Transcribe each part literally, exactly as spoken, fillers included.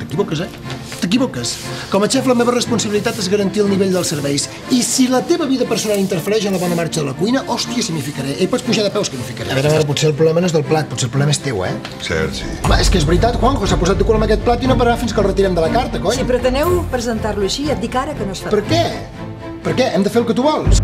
t'equivoques, eh? T'equivoques. Com a xef, la meva responsabilitat és garantir el nivell dels serveis. I si la teva vida personal interfereix en la bona marxa de la cuina, hòstia, si m'hi ficaré. Ei, pots pujar de peus que m'hi ficaré. A veure, a veure, potser el problema no és del plat, potser el problema és teu, eh? Cert, sí. Va, és que és veritat, Juanjo, s'ha posat de cul amb aquest plat i no pararà fins que el retirem de la carta, cony. Si preteneu presentar-lo així, et dic ara que no es fa. Per què? Per què? Hem de fer el que tu vols.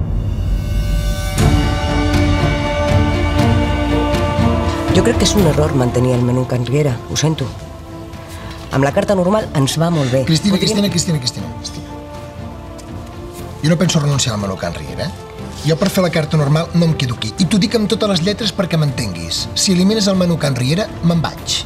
Jo crec que és un error mantenir el menú Can Riera, ho sento. Amb la carta normal ens va molt bé. Cristina, Podríem... Cristina, Cristina, Cristina, Cristina. Jo no penso renunciar al menú Can Riera, eh? Jo per fer la carta normal no em quedo aquí. I t'ho dic amb totes les lletres perquè m'entenguis. Si elimines el menú Can Riera, me'n vaig.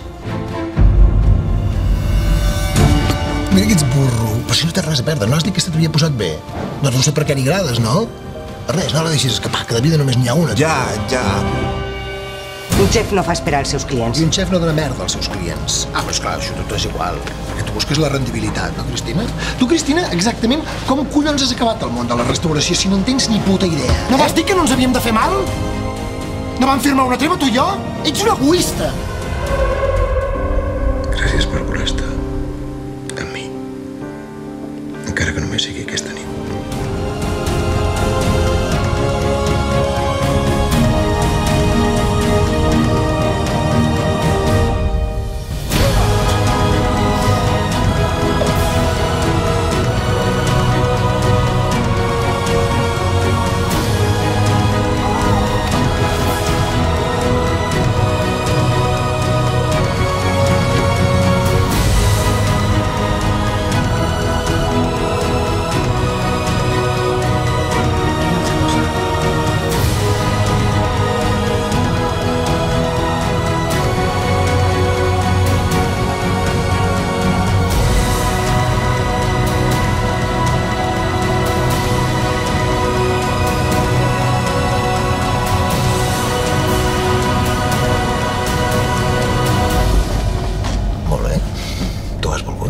Mira que ets burro. Però si no tens res a perdre, no has dit que se t'havia posat bé? Doncs no sé per què li agrades, no? Res, no la deixis escapar, que de vida només n'hi ha una. Ja, ja. Un xef no fa esperar els seus clients. I un xef no dona merda als seus clients. Ah, però esclar, això tot és igual. Perquè tu busques la rendibilitat, no, Cristina? Tu, Cristina, exactament com collons has acabat el món de la restauració si no en tens ni puta idea? No vas dir que no ens havíem de fer mal? No vam firmar una treva, tu i jo? Ets un egoista! Gràcies per voler estar amb mi. Encara que només sigui aquesta nit. Tu has volgut.